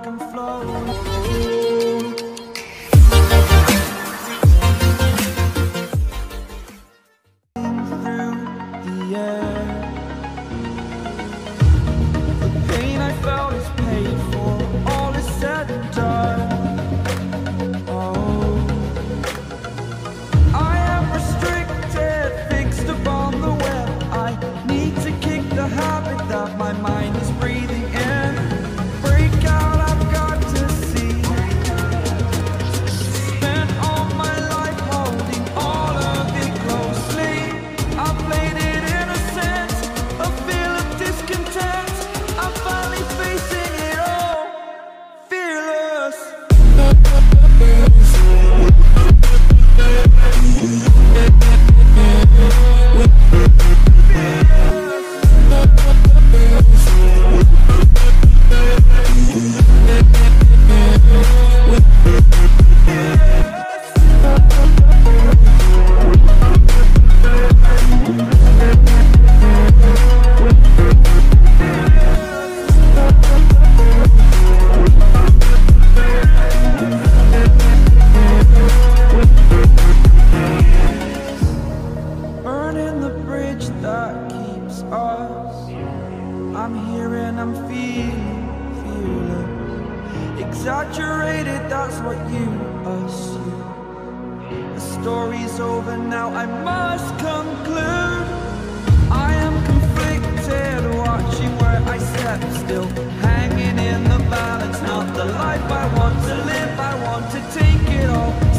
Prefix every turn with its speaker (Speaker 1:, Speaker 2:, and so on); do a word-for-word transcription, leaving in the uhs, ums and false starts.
Speaker 1: like I'm floating. Exaggerated, that's what you assume. The story's over now, I must conclude. I am conflicted, watching where I step still, hanging in the balance. Not the life I want to live, I want to take it all.